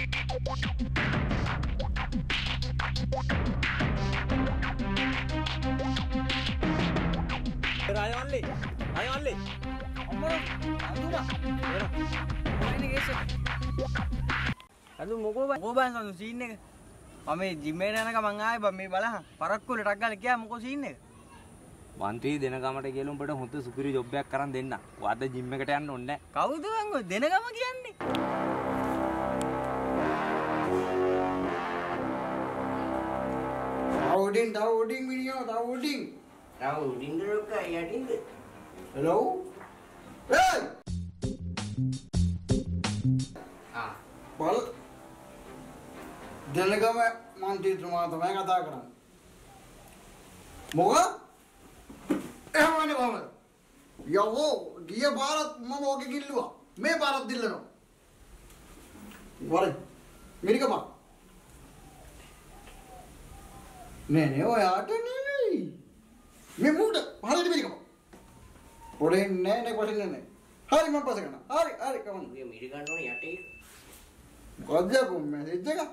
Ayo Ali. Omor, aduh dah. Ini guys. Aduh මොකෝ බං scene එක. මම ජිම් එකට යනකම් මං ආවේ බං මේ බලහන්. පරක්කුල ටක් ගාලා ගියා මොකෝ සීන් එක. මන්ත්‍රී දෙනගමට කියලා උඹට හොඳ සුපිරි ජොබ් එකක් කරන් දෙන්න. ඔයාද ජිම් එකට යන්න ඕනේ නැහැ. කවුද බං ඔය දෙනගම කියන්නේ? තව උඩින් මිනිහා තව උඩින්. තව උඩින් දරක යටින්ද? හෙලෝ. hey! බල දෙනගම මන්ත්‍රීතුමා තමයි කතා කරන්නේ. මොකද? එහෙමනේ කොහමද? යවෝ ගිය පාරත් මම ඔගේ කිල්ලුවා. මේ පාරත් දිල්ලනවා. වරේ. මිරිකපා. නේ ඔයාට නෙමෙයි. මේ මුඩ හරියට මිරිකපා. පොඩේ නෑ පොඩේ නෑ. හරි මම පස්සේ කරනවා. හරි කමන්න. මේ මිරි ගන්න ඕනේ යටේ. මොකද යකෝ මැසේජ් එක?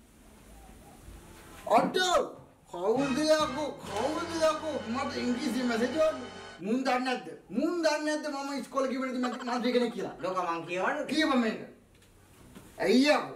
අඩෝ කවුද යකෝ මට ඉංග්‍රීසි මැසේජ් වල මුන් දන්නේ නැද්ද මම ඉස්කෝලේ කිව්වනේ මම මාත් කෙනෙක් කියලා. ලෝක මං කියවන්නේ. කියපන් මේක. අයියෝ.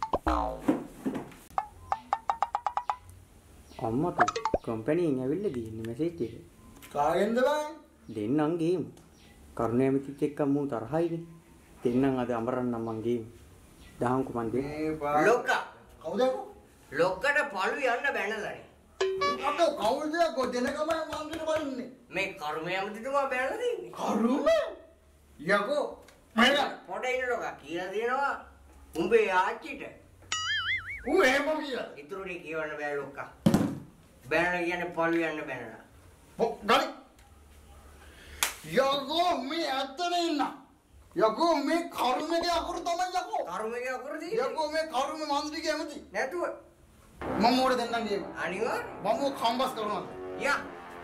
අම්මට කම්පැනියෙන් ඇවිල්ලා දින්නේ මැසේජ් එක. කාගෙන්ද බං? දෙන්නම් ගේමු. කරුණාමතිත් එක්ක මූ තරහයිනේ. දෙන්නම් අද අමරන්නම් මං ගේමු. දහම්කෝ මන් දෙන්න. ලෝක කවුද යකෝ? ලොක්කට පළු යන්න බැනලානේ. අඩෝ කවුද යකෝ දෙනගම මන්ත්‍රීට බලන්නේ. මේ කර්මය ඇමතිතුමා බැනලා දෙන්නේ. කරුම? යකෝ මම පොඩ ඉන්න ලෝක කියලා දෙනවා. උඹේ ආච්චිට. ඌ එහෙම කියලා. ඉතුරු ටික කියවන්න බෑ ලොක්කා. බැනලා කියන්නේ පළු යන්න බැනලා. ගලි. යකෝ මේ ඇත්තනේ ඉන්න. යකෝ මේ කරුමගේ අකුරු තමයි යකෝ. කර්මයේ අකුරු තියෙන්නේ. යකෝ මේ කරුම මන්ත්‍රීගේ ඇමති. නැතුව මම මොකද දෙන්නම් ගියේ. අනිවාර්ය. මම කම්බස් කරනවා. යා.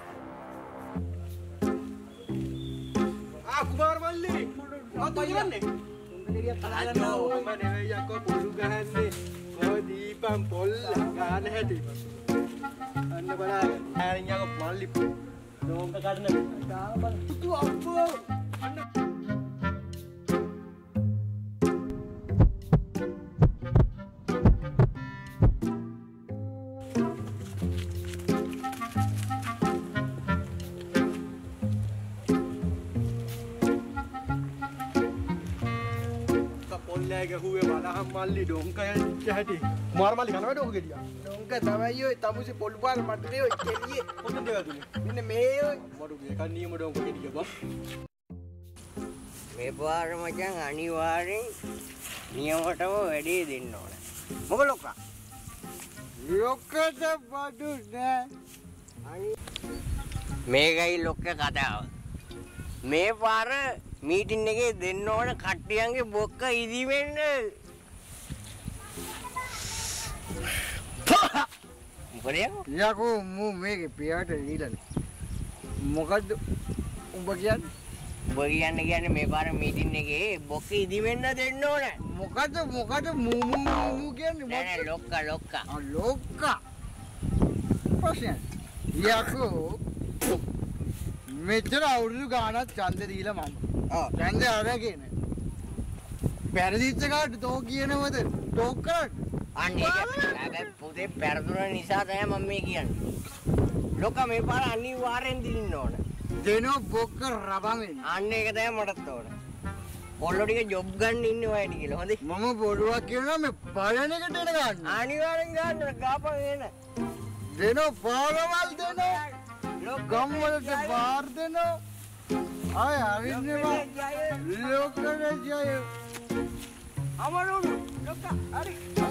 කුමාර මල්ලි මොකද කියන්නේ? අද මම නෙවෙයි යකෝ පොළු ගහන්නේ. ඔය දීපම් පොල් ගන්න හැටි. අන්න බලන්න. ඈරින් යකෝ මල්ලි දෝංග කඩන. දාන බල. තු අප්පෝ. අන්න ගහුවේ බලහම් මල්ලි ඩොංක හැටි කුමාර මල්ලි කනවද ඔක ගෙඩියා ඩොංක තමයි ඔය තමුසේ පොළු පාර මට දෙව කෙලියේ කොතනද වැදුනේ මෙන්න මේ ඔය මඩුගේ කන්නියම ඩොංක ගෙඩිය බා මේ පාර මචං අනිවාර්යෙන් නියමටම වැඩේ දෙන්න ඕන මොකද ලොක්කා ලොක්කට බඩු නෑ මේකයි ලොක්ක කතාව මේ පාර මීටින් එකේ දෙන්න ඕන කට්ටියන්ගේ බොක්ක ඉදි වෙන්න. මොකද යකෝ මූ මේකේ පියාට දීලානේ. මොකද්ද උඹ කියන්නේ? උඹ කියන්නේ මේ පාර මීටින් එකේ බොක්ක ඉදි වෙන්න දෙන්න ඕන. මොකද්ද මූ කියන්නේ? නෑ ලොක්කා. ලොක්කා. ප්‍රශ්න. යකෝ මෙච්චර අවුරුදු ගානක් ඡන්ද දීලා මම. ඡන්ද අරගෙන. පෙරදිච්ච කාට තෝ කියනවද? ටෝක් කරන්නේ. අනේ ඒක පුතේ පෙරදුන නිසා තමයි මම මේ කියන්නේ. ලොක්කා මේ පාර අනිවාර්යෙන් දින්න ඕන. දෙනෝ බොක්ක රබන්නේ. අන්න ඒක තමයි මටත් ඕන. පොල්ලෝ ටික ජොබ් ගන්න ඉන්නේ ඔයටි කියලා. හොඳේ. මම බොරුවක් කියනවා මේ පයන එකට එන ගන්න. අනිවාර්යෙන් ගන්න ගාපන් එන. දෙනෝ පාරවල් දෙනෝ. ගම් වලට බාර් දෙනෝ. ආය හරින්නේ ලොක්කට ජය. අමරුණු ලොක්කා හරි.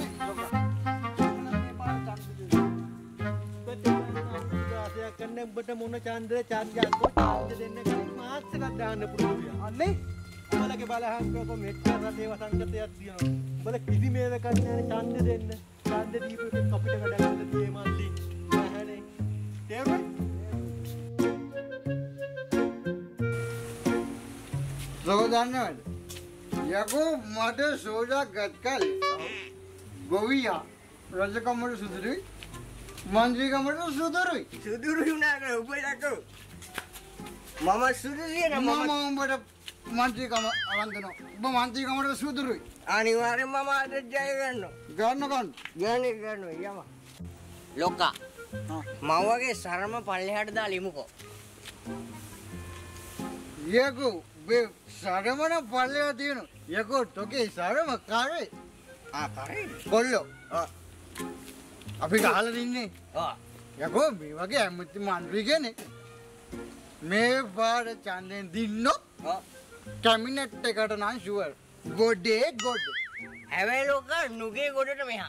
කන්නේ ඔබට මොන ඡන්දයක් දෙන්න කලින් මාත් එකක් දාන්න පුළුවන්. අනේ උඹලගේ බලහංකක මෙච්චර රටේ වසංගතයක් තියෙනවා. උඹල කිසි මේක කන්නේ ඡන්ද දෙන්න. ඡන්ද දීපු එක අපිට වැඩ ගන්න තියේ මල්ලි. නැහනේ. තේරුණා? සෝදන්නවද? යකෝ මට සෝදා ගත්කල් ගොවියා රජකමට සුදුරුයි මන්ත්‍රීකමට සුදුරුයි. සුදුරු වුණාට ඔබ යකෝ. මම සුදුසියන මම උඹට මන්ත්‍රීකම අරන් දෙනවා. ඔබ මන්ත්‍රීකමට සුදුරුයි. අනිවාර්යෙන් මම අද ජය ගන්නවා. ගන්න යම. ලොක්කා. මවගේ සරම පල්ලෙහාට දාලා ඉමුකෝ. යකෝ මේ සරමන පල්ලෙහා තියෙනවා. යකෝ තෝගේ සරම කරේ. කරේ. කොල්ලෝ. අපි ගහලා ඉන්නේ. යකෝ මේ වගේ ඇමති මන්ත්‍රී කෙනෙක් මේ පාර ඡන්දෙන් දින්නොත් කැබිනට් එකට නම් ෂුවර්. ගොඩේ ගොඩ. හැබැයි ලොක්කා නුගේ ගොඩට මෙහා.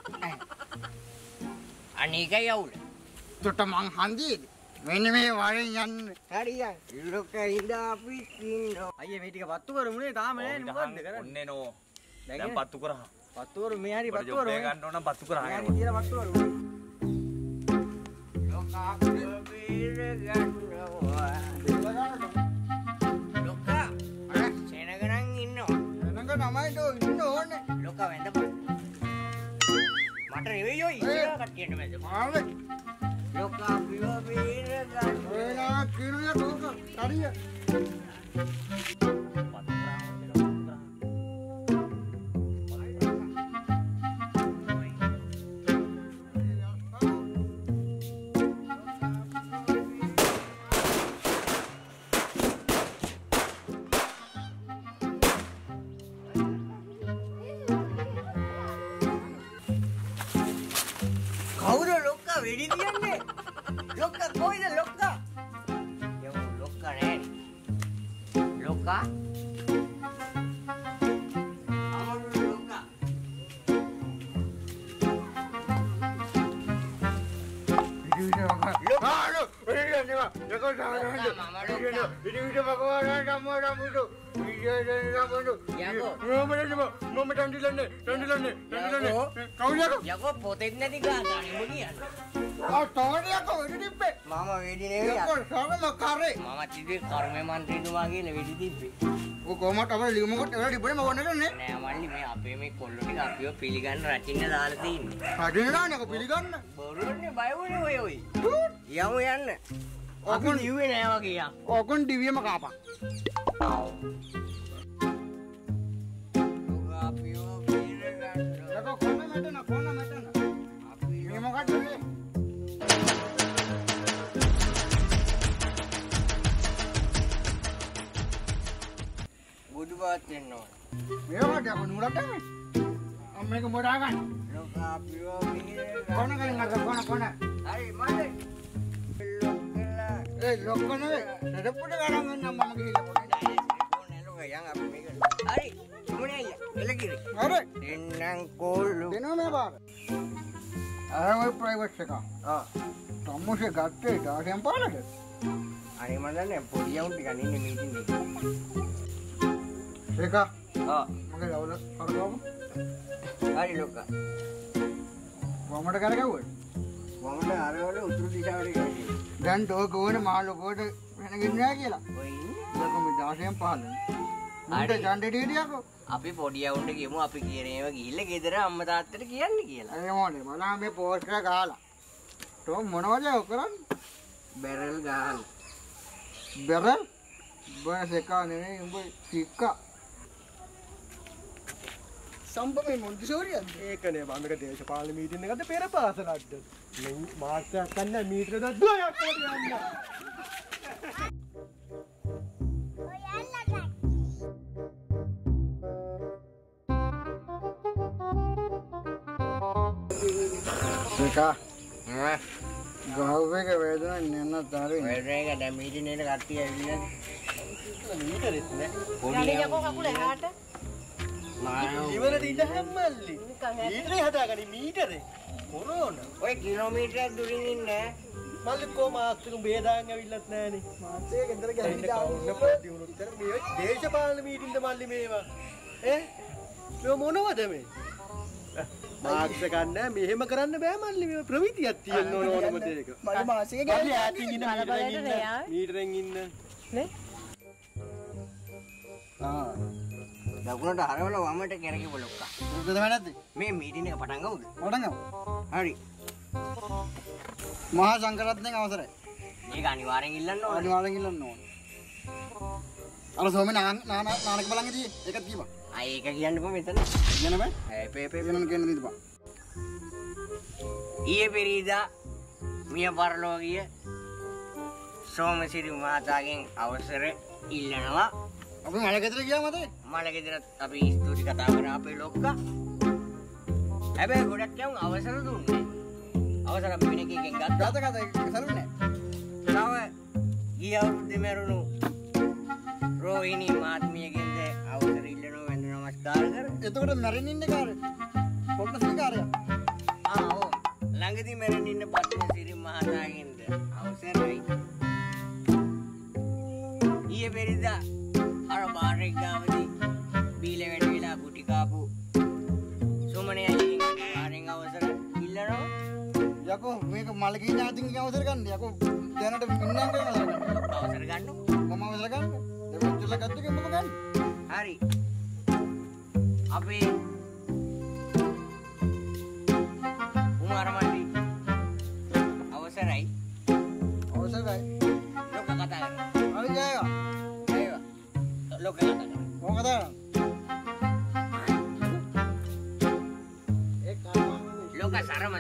අනේකයි අවුල. තොට මං හන්දියේද? මෙන්න මේ වරෙන් යන්න. හරියන්. ලොක්කා ඉඳා අපි ඉන්නවා. අයියේ මේ ටික පත්තු කරමුනේ තාම නෑ මොකද්ද කරන්නේ? ඔන්නේ නෝ. දැන් පත්තු කරා. පත්තු කරු මේ හරි පත්තු කරු. ජොබ් එක ගන්න ඕන නම් පත්තු කරා. හරි කියලා පත්තු කරු. ලොක්කා බීර ගන්නවා. ලොක්කා සෙනගනම් ඉන්නවා. එනක තමයි තෝ ඉන්න ඕනේ. ලොක්කා වැඳපන්. මට නෙවෙයි ඔය ඉස්සරහ කට්ටියට වැඳපන්. ආවේ. ලොක්කා බීර ගන්නවා. ඔයලා කිරුවේ තෝක හරිය. කවුද ලොක්කා වෙඩි තියන්නේ? ලොක්කා කොයිද ලොක්කා? යමු ලොක්කා නෑ. ලොක්කා? අමරු ලොක්කා. යකෝ පොතෙත් නැති ගාතානේ මො කියන්නේ? මම වෙඩි නෙවෙයි. මම තිබ්බේ කර්ම මන්ත්‍රීතුමා කියලා වෙඩි තිබ්බේ. කොහොමද අපේ ලියුමකට එවලා තිබුණේ මම වන්නද නේ? නෑ මල්ලි මේ අපේ මේ කොල්ලෝ ටික අපිව පිළිගන්න රටින්න දාලා තින්නේ. හදිනනානේ පිළිගන්න. බොරුන්නේ බය වුණේ ඔය. යමු යන්න. අපි ලිව්වේ නෑ වගේ යා. ඔකුන් ඩිවියම කාපන්. අපිව පිළිගන්න. යකෝ කොන මෙතන. අපි මේ මොකක්ද මේ? බුදුබාත් වෙන්න ඕන. මේවට යකෝ නුරට මේ. මේක මොඩා ගන්න. ලොක්කා අපිව පිළිගන්න. කොන ගන්න අර කොන. හරි මල්ලි. ලොක්කලා. ඒ ලොක්ක නෙවෙයි. රෙප්පුට ගණන් ගන්න මම ගිහිල්ලා පොඩ්ඩක්. හරි මොනේ අයියා එලකිරි හරි දෙන්නම් කොල්ලු දෙනවා මේ පාර ආවයි ප්‍රයිවට් එක තමුසේ ගත්තේ ඩාටම් පාරට අනේ මම දන්නේ පොඩි යවුන් ටික ඉන්නේ මීටින් එකේ ඒක මගේ ලවල හරගාව හරි ලොක්කා වමඩ කරගවුවා වමඩ අරවල උතුරු දිශාවට ගිහින් දැන් ඩෝක ඕනේ මාළුකෝට වෙනගින් නෑ කියලා ඔය ඉන්නේ ඒක මේ ඩාටම් පාරට අර ඡන්දෙ දීඩියකෝ අපි පොඩි යවුන්ට ගියමු අපි කියන ඒවා ගිහිල්ලා ගෙදර අම්මා තාත්තට කියන්නේ කියලා ඒ මොනේ මලා මේ පෝස්ට් එක ගහලා තෝ මොනවද කරන්නේ බැරල් ගහන බැරල් බස් එක නෙවෙයි උඹ චික්කා සම්පමේ මොන්ටිසෝරියද ඒකනේ බඳක දේශපාලන මීටින් එකකට පෙර පාසලක්ද මේ මාසයක් ගන්න මීටර 10ක් කොට යන්න Eka, ගහුවේක වේදනාවක් නැන්නත් හරියි. වේදනාවක දැන් මීටින් එන කට්ටිය ඇවිල්ලා මීටරෙත් නෑ පොඩි යකෝ කකුල එහාට ඉවරට ඉඳ හැම්මල්ලි මීටරේ හදාගනි මීටරේ කොරෝනා ඔය කිලෝමීටරයක් දුරින් ඉන්නේ මල්ලි කො මාස්ටර් බේදාන් ඇවිල්ලත් නෑනේ මාස්ටරේ ගෙදර ගිහින් දිනුනොත් මේ දේශපාලන මීටින්ද මල්ලි මේවා මේ මොනවද මේ මාක්ස් ගන්න මෙහෙම කරන්න බෑ මල්ලි මේ ප්‍රවිතියක් තියෙන්න ඕනම දෙයක මල්ලි මාසික ගන්න ඈතින් ඉන්න මීටරෙන් ඉන්න නේ දකුණට හරවල වමට කරකි බලොක්කා. මොකද වෙන්නේ? මේ මීටින් එක පටන් ගමුද? පටන් ගමු. හරි. මහා සංඝරත්නයේ අවසරයි. මේක අනිවාර්යෙන් ඉල්ලන්න ඕනේ. අනිවාර්යෙන් ඉල්ලන්න ඕනේ. අර සෝමේ නානක බලන් ඉතියේ ඒකත් කියපන්. ඒක කියන්නකෝ මෙතන. කියන බෑ. පේ වෙනම කියන දීපන්. ඊයේ පෙරීදා මිය පරලෝකීය සෝමසිරි මහතාගෙන් අවසර ඉල්ලනවා. අපි මල ගෙදර ගියා මතේ. මල ගෙදරත් අපි ස්තුති කතා කරා අපේ ලොක්කා. හැබැයි ගොඩක් යම් අවසර දුන්නේ. අවසර අපි වෙන එකකින් ගත්තා. ගත සරුනේ. තව ගිය අවුරුද්දේ මරුණු රෝහිණී මාත්මියගෙන්ද අවසර ඉල්ලනවා වෙන නමස්කාර කර. එතකොට මැරෙන්න ඉන්නේ කාරේ? පොට්ට සිකාරය. ඔව්. ළඟදී මැරෙන්න ඉන්න පත්මසිරි මහතාගෙන්ද අවසරයි. ඊයේ පෙරේදා අර බාරෙක් ගාවදී බීල වැඩි වෙලා ගුටි කාපු සුමනයන්ගෙන් බාරෙන් අවසර ඉල්ලනවා. යකෝ මේක මලකී ඥාතින්ගෙන් අවසර ගන්න. යකෝ දැනට මින්නන් ගන්න අවසර ගන්නකො. මම අවසර ගන්න. දෙවොච්චල ගත්තකම මොකද ගන්න? හරි. අපේ කුමාර මල්ලි අවසරයි. අවසරයි. ලොක කතා කරා. හරි ජයවා. ඒවා. ලොක කතා කරා. මොකද? ලොක සරම.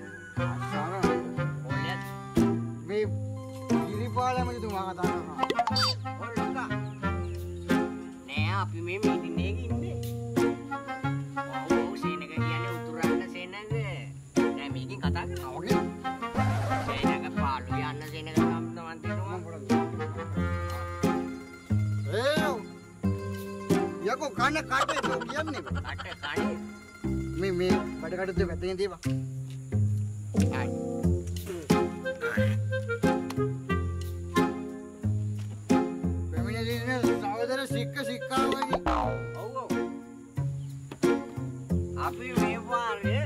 ඔලත් මේ ඉරිපාලම තුමා කතා කරනවා. ඔය ලොක. නෑ අපි මේ මීටින් එකේ ඉන්නේ. ඔව් සේනක කියන්නේ උතුරන්න සේනක. නෑ මේකෙන් කතා කරනවා. ඔගේ සේනක පාළු යන්න සේනක නම් තමන් දෙනවා. යකෝ කන කාටේ තෝ කියන්නේ? කට කණේ. මේ බඩ කඩේ වැටෙන දේවා. සහෝදර සික්කා වගේ. ඔව්. අපි මේ පාරේ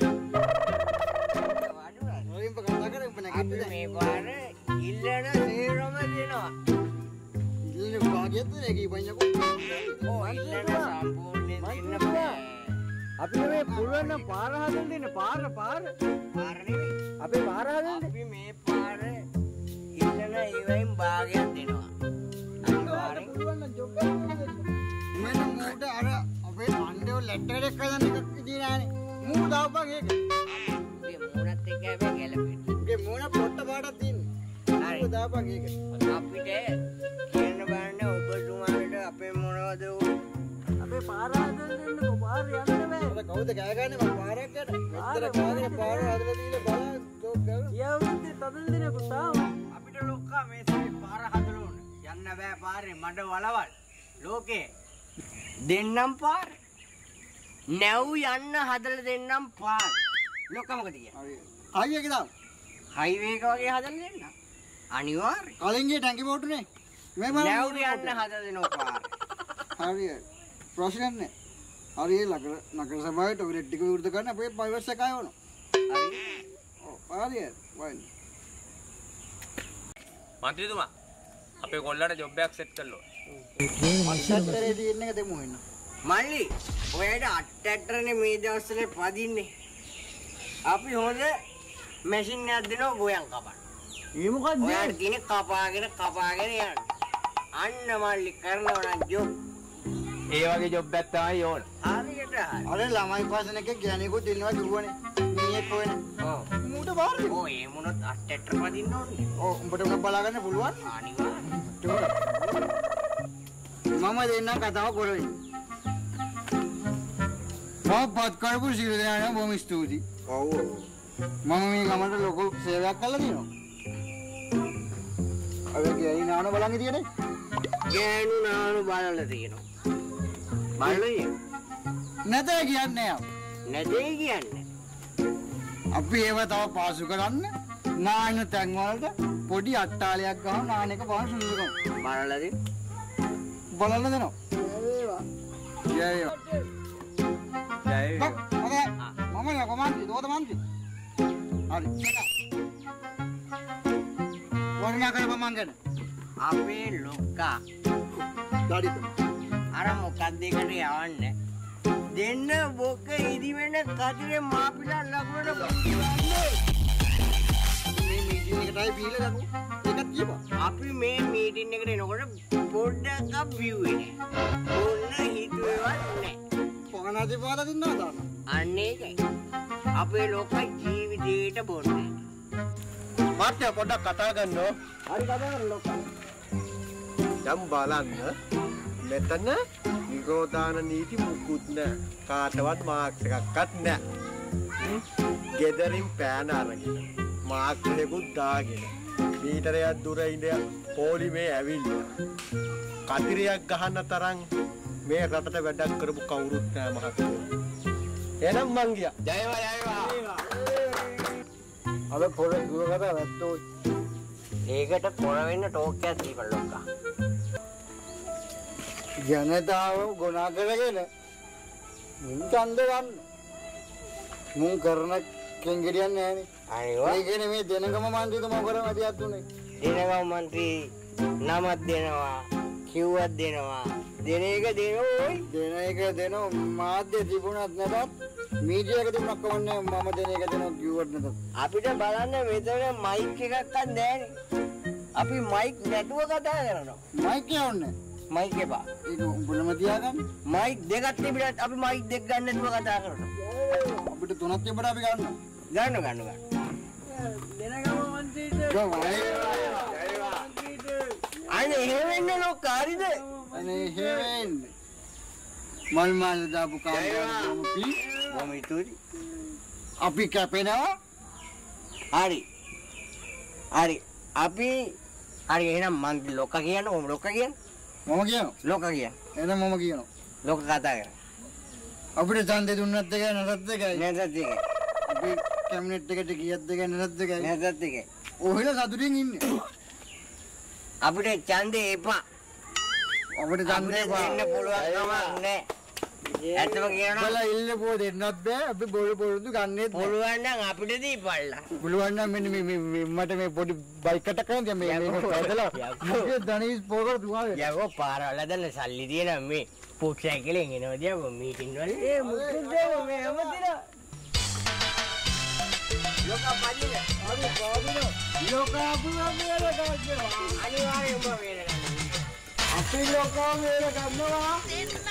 වලින් කතා කරේ උඹ අපි නැගිටින්න. මේ පාරේ ඉල්ලන සේරම දෙනවා. ඉල්ලේ භාගයත් නේ කීපන්යකෝ. ඕ ඉල්ලන සම්පූර්ණයෙන් දෙන්න බෑ. අපි මේ පුළුවන් නම් පාර හදන්න දෙන්න පාර පාර නෙවෙයි. අපේ පාර හදන්න අපි මේ පාරේ ඉල්ලන ඒවයින් භාගයක් දෙනවා. අනිවාර්යෙන් පුළුවන් නම් ජොබ් එකක් මෙන්න මූට අර අපේ අණ්ඩේ ලෙටර් එකක් හදන්න එකක් ඉදී නෑනේ. මූ දාපන් ඒක. මේ මොනත් එක්ක හැබැයි ගැලපෙන්නේ. උගේ මූණ පොට්ට පාටක් තියෙන්නේ. හරි. මූ දාපන් ඒක. අපිට කියන්න බෑනේ ඔබතුමාට අපේ මොනවද අපේ පාර හදන්න දෙන්නකෝ පාර යන්න බෑ අර කවුද කෑ ගන්නේ මම පාරක් යට. මෙතන කාගෙන පාර හදලා දීලා බලන්න ජොබ් කරන. ඊයවුරුද්දේ තදල් දෙනකෝ තාම අපිට ලොක්කා මේ සැරේ පාර හදලා ඕන. යන්න බෑ පාරේ මඩ වලවල්. ලෝකේ දෙන්නම් පාර. නැව් යන්න හදලා දෙන්නම් පාර. ලොක්කා මොකද කියන්නේ? හරි. ආයෙක දාන්න. හයිවේ එක වගේ හදලා දෙන්න. අනිවාර්යයෙන්. කලින් ගිය ටැංකි බෝට්ටුනේ. මේ බලන්න. නැව් යන්න හදලා දෙනවා පාර. හරි. ප්‍රශ්නයක් නෑ. හරි නගර සභාවට ඔය ටික විරුද්ධ කරන්න අපේ පයිවර්ස් එකයි වුණා. හරි. ඔව් හරි. වයින්. මන්ත්‍රීතුමා අපේ කොල්ලට ජොබ් එකක් සෙට් කළා. මල්ෂත්තරේ තියෙන එක දෙමු වෙන්න. මල්ලි ඔයාට අට්ටට්ටරනේ මේ දවස්වල පදින්නේ. අපි හොඳ මැෂින් එකක් දෙනවා ගෝයන් කපන්න. ඒ මොකක්ද ඔයාට තියෙන කපාගෙන යන්න. අන්න මල්ලි කරනවා නම් ජොබ්. ඒ වගේ ජොබ් එකක් තමයි ඕන. හරියට හරි. අර ළමයි පාසල එකේ ගෑණියෙකුත් ඉන්නවා කිව්වනේ. මීයක් හොයන. ඔව්. මූට බාරද? ඔය ඒ මොනොත් අට්ටට්ටර පදින්න ඕනේ. ඔව් උඹට උන බලා ගන්න පුළුවන්. අනිවාර්යයෙන්. මම දෙන්නම් කතාව කරේ. මොහොත් කරපු සිල් දෙනා බොහොම ස්තුතියි. ඔව්. මම මේ ගමන්ට ලොකු සේවයක් කළා දිනවා. අර ගෑණි නාන බලන් ඉතියනේ. ගෑනු නානු බලලා තියෙනවා. බලන්නේ නැතේ කියන්නේ යා. නැදේ කියන්නේ. අපි ඒව තව පාසු කරන්න නාන තැන් වලට පොඩි අට්ටාලයක් ගහන නාන එක පාසු සුදුකම්. බලලා දෙන්න. බලන්න දෙනවා. ජයවේවා. මම නේ කොමන්ති දෝත මන්ති. හරි. වර්ණා කරපන් මං ගැන. අපේ ලොක්කා ඩාඩි. අර මොකක්ද එකට යවන්නේ දෙන්න බොක ඉදි වෙන කතරේ මාපිලා ලකුණට මේ මීටින් එකටයි බීලා ගමු. ඒකත් කියපන්. අපි මේ මීටින් එකට එනකොට පොඩ්ඩක් බිව්වේ නෑ. ඕන්න හිතුවේවත් නෑ. පොගනාදී පාලා දින්නවා තාම. අන්න ඒකයි. අපේ ලෝකයි ජීවිතේට බොන්නේ. මාත්‍ය පොඩ්ඩක් කතා ගන්නෝ. හරි කතා කරලා ලොක්කා. යම් බලන්න මෙතන නිරෝධාන නීති මුකුත් නෑ. කාටවත් මාක්ස් එකක්වත් නෑ. ගෙදරින් පෑන අරගෙන මාක්ස් එකකුත් දාගෙන මීටරයක් දුර ඉඳ පොලිමේ ඇවිල්ලා කතිරයක් ගහන්න තරම් මේ රටට වැඩක් කරපු කවුරුත් නෑ මහත්තයෝ. එහෙනම් මං ගියා. ජයවා. අද පොර දුරකට වැට්ටෝ. ඒකට පොර වෙන්න ටෝක් එකක් දීපන් ලොක්කා. ජනතාව ගුණා කරගෙන මුන් ඡන්ද ගන්න. මුන් කරන කෙන්ගිරියන්නේ නැහනේ. අනිවා. ඒ කියන්නේ මේ දෙනගම මන්ත්‍රීතුමා කරම ඇතියත් උනේ. දෙනගම මන්ත්‍රී නමක් දෙනවා, කිව්වක් දෙනවා. දෙන එක දෙනෝයි. දෙන එක දෙනෝ මාධ්‍ය තිබුණත් නැතත් මීඩියා එක තිබුණක් කවන්නේ මම දෙන එක දෙනවා කිව්වත් නැතත්. අපිට බලන්න මෙතන මයික් එකක්වත් නැහැනේ. අපි මයික් නැතුව කතා කරනවා. මයික් යවන්නේ. මයික් එපා. ඒක උඹලම තියාගන්න. මයික් දෙකක් තිබිලත් අපි මයික් දෙක ගන්න නැතුව කතා කරනවා. අපිට තුනක් තිබ්බට අපි ගන්නවා. ගන්න. අනේ එහෙම වෙන්න ලොක්කා හරිද? අනේ හේවෙන්නේ. මල් දාපු කාමරාවම පී. මොම ඉතුරු. අපි කැපෙනවා. හරි. අපි එහෙනම් මං ලොක්කා කියන්නේ ඔම ලොක්කා කියන්නේ. මම කියනවා. ලොක්කා කියන්නේ. එහෙනම් මම කියනවා. ලොක්කා කතා කරා. අපිට ඡන්දේ දුන්නත් එකයි නැතත් එකයි. නැතත් එකයි. අපි කැබිනට් එකට ගියත් එකයි නැතත් එකයි. නැතත් එකයි. ඔහෙලා සතුටින් ඉන්නේ. අපිට ඡන්දේ එපා. අපිට ඡන්දේ දෙන්න පුළුවන් කමක් නැහැ. ඇත්තම කියනවා බලා ඉල්ලපුව දෙන්නත් බෑ. අපි බොරු පොරුදු ගන්නෙත් බෑ. පුළුවන් නම් අපිට දීපල්ලා. පුළුවන් නම් මෙන්න මේ මට මේ පොඩි බයික් එකක් කරන් මේ ඇදලා මුගේ ධනීස් පොකර දුවාවේ. යකෝ පාරවල දැන් සල්ලි තියෙනවා මේ පුක් සයිකලෙන් එනවා දියකෝ මීටින් වල ඒ මුකුත් මේ හැමතින ලෝකා පදින අර පාදින ලෝකා අපුවා මේල ගන්නවා. අනිවාර්යයෙන්ම වේල ගන්න. අපි ලෝකා මේල ගන්නවා.